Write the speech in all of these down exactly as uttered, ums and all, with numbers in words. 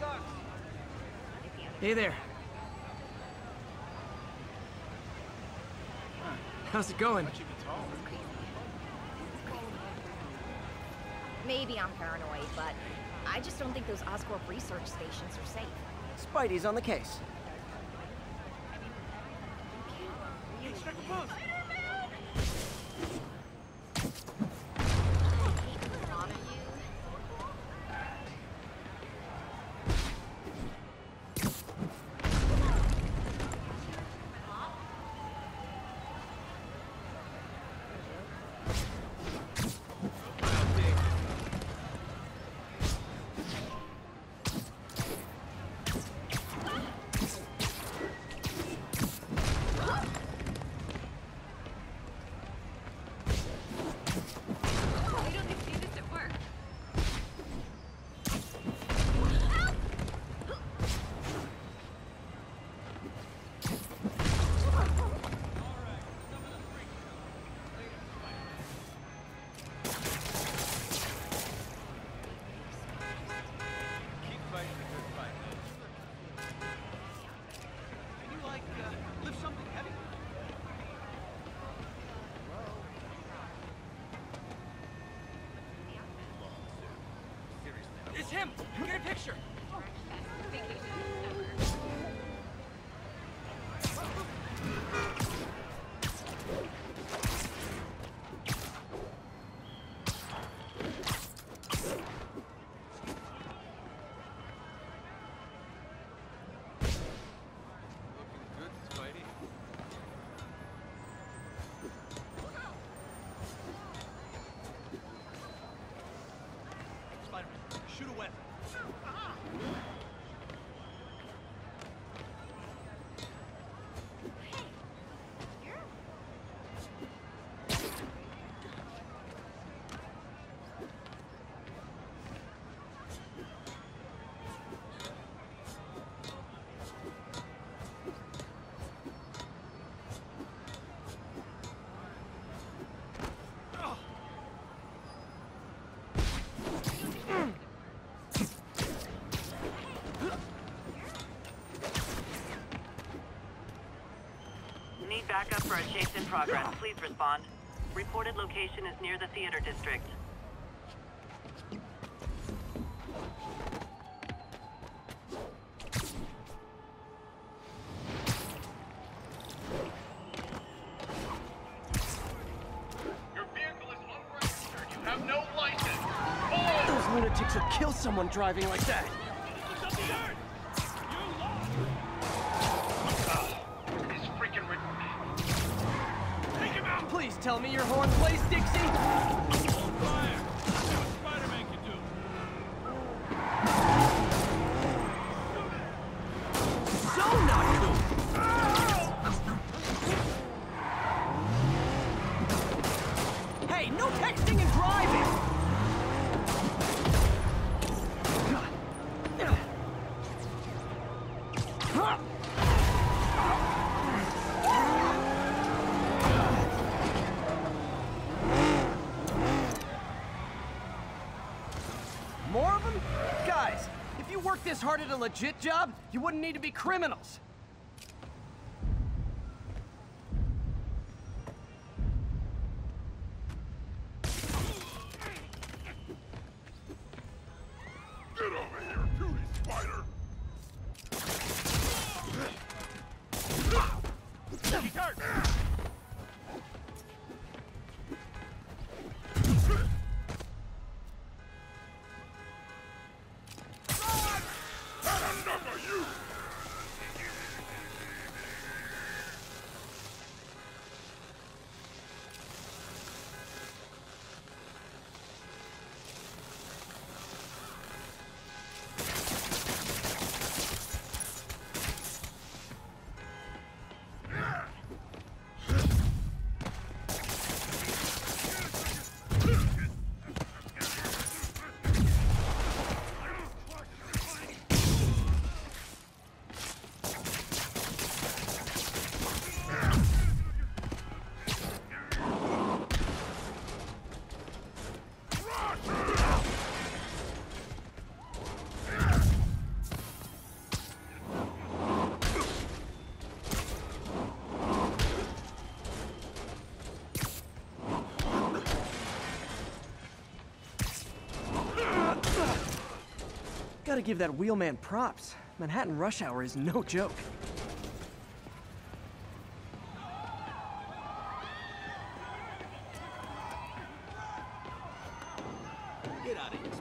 Hey there. How's it going? Maybe I'm paranoid, but I just don't think those Oscorp research stations are safe. Spidey's on the case. It's him! Get a picture! Shoot a weapon. Need backup for a chase in progress. Please respond. Reported location is near the theater district. Your vehicle is unregistered. You have no license. Oh! Those lunatics will kill someone driving like that! Please tell me your horn plays, Dixie! Fire! That's what Spider-Man can do. So not cool! Hey, no texting and driving! More of them? Guys, if you worked this hard at a legit job, you wouldn't need to be criminals. Get over here, puny spider! He's hurt! Gotta give that wheelman props. Manhattan rush hour is no joke. Get out of here.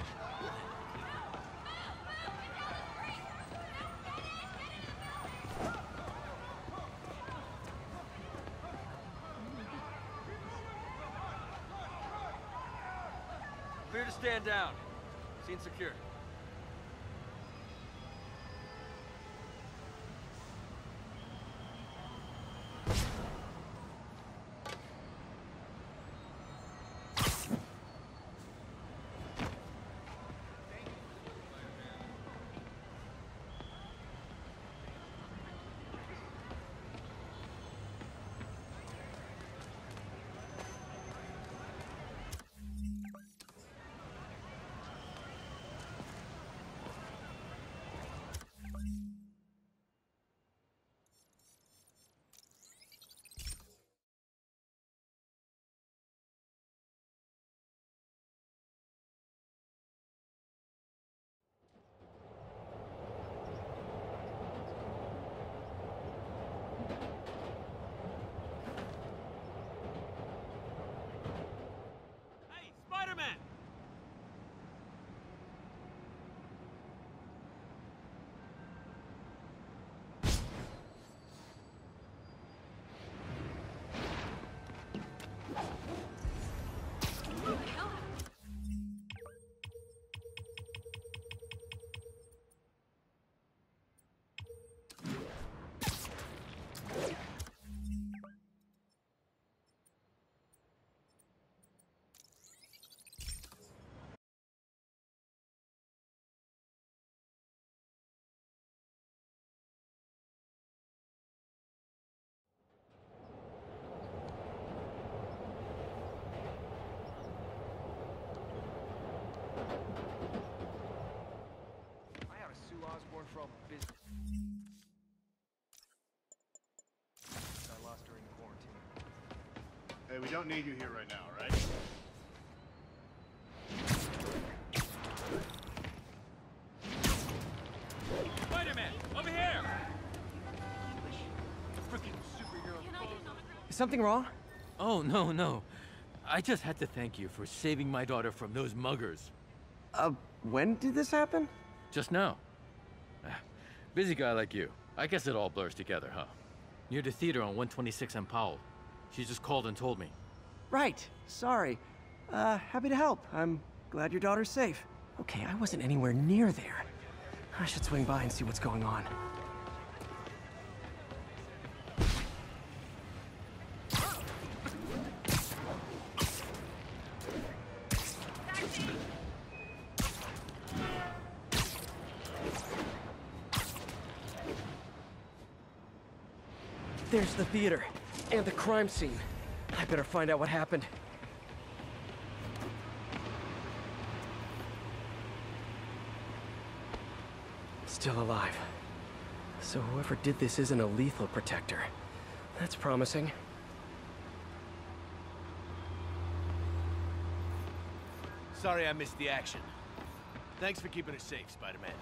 Clear to stand down. Scene secure. Hey, Spider-Man! I ought to sue Osborn for all the business I lost during quarantine. Hey, we don't need you here right now, right? Spider-Man, over here! Freaking superhero clothes. Is something wrong? Oh, no, no. I just had to thank you for saving my daughter from those muggers. Uh, when did this happen? Just now. Ah, busy guy like you. I guess it all blurs together, huh? Near the theater on one twenty-six and Powell. She just called and told me. Right. Sorry. Uh, happy to help. I'm glad your daughter's safe. Okay, I wasn't anywhere near there. I should swing by and see what's going on. There's the theater, and the crime scene. I better find out what happened. Still alive. So whoever did this isn't a lethal protector. That's promising. Sorry I missed the action. Thanks for keeping us safe, Spider-Man.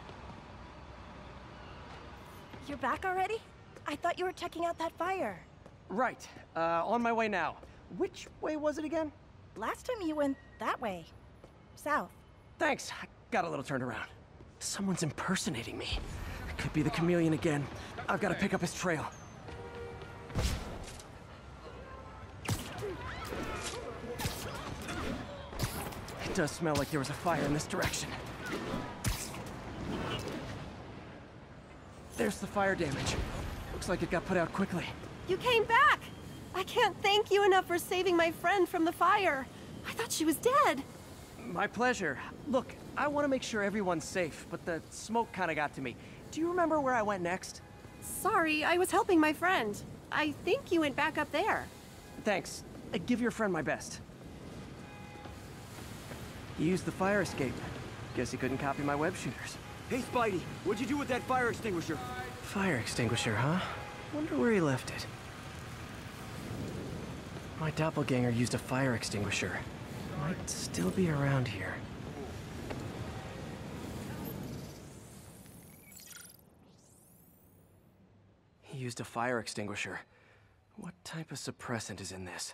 You're back already? I thought you were checking out that fire. Right. Uh, on my way now. Which way was it again? Last time you went that way. South. Thanks. I got a little turned around. Someone's impersonating me. It could be the chameleon again. I've got to pick up his trail. It does smell like there was a fire in this direction. There's the fire damage. Looks like it got put out quickly. You came back! I can't thank you enough for saving my friend from the fire. I thought she was dead. My pleasure. Look, I want to make sure everyone's safe, but the smoke kind of got to me. Do you remember where I went next? Sorry, I was helping my friend. I think you went back up there. Thanks. Uh, give your friend my best. He used the fire escape. Guess he couldn't copy my web shooters. Hey, Spidey, what'd you do with that fire extinguisher? Fire extinguisher, huh? Wonder where he left it. My doppelganger used a fire extinguisher. Might still be around here. used a fire extinguisher. What type of suppressant is in this?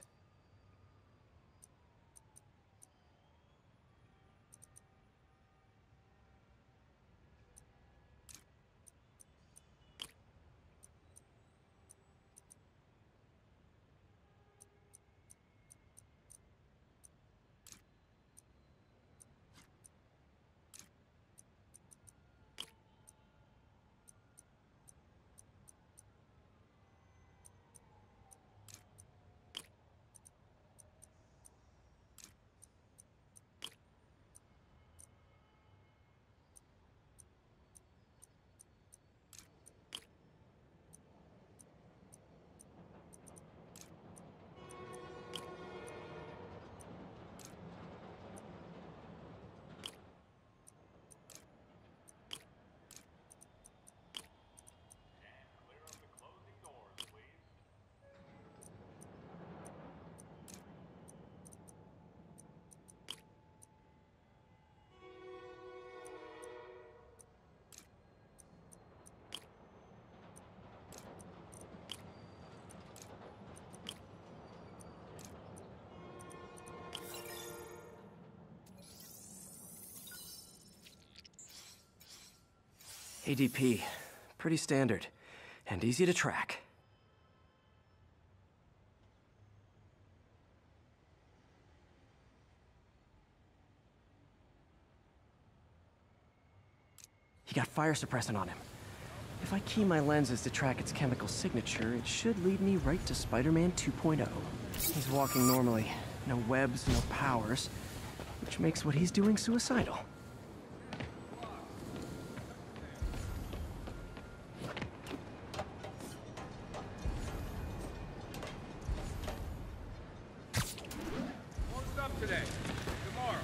A D P. Pretty standard. And easy to track. He got fire suppressant on him. If I key my lenses to track its chemical signature, it should lead me right to Spider-Man two point oh. He's walking normally. No webs, no powers. Which makes what he's doing suicidal. Today. Tomorrow.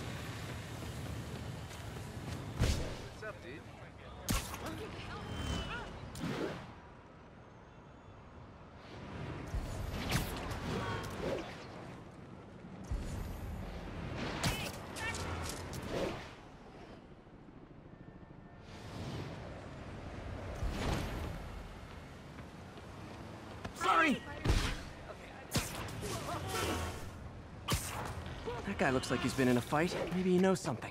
What's up, dude? Sorry! That guy looks like he's been in a fight. Maybe he knows something.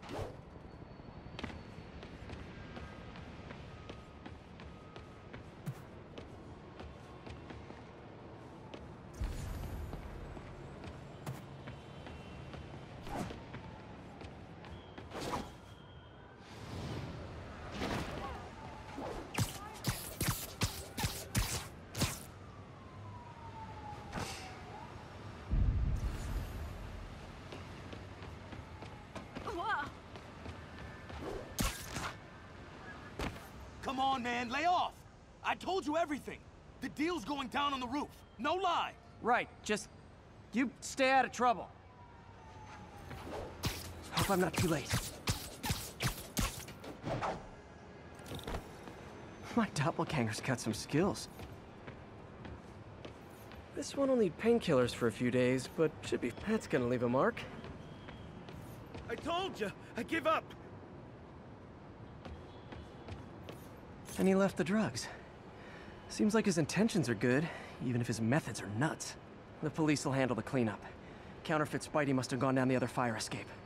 Come on, man, lay off! I told you everything. The deal's going down on the roof. No lie. Right, just... you stay out of trouble. Hope I'm not too late. My doppelganger's got some skills. This one will need painkillers for a few days, but should be... that's gonna leave a mark. I told you, I give up. And he left the drugs. Seems like his intentions are good, even if his methods are nuts. The police will handle the cleanup. Counterfeit Spidey must have gone down the other fire escape.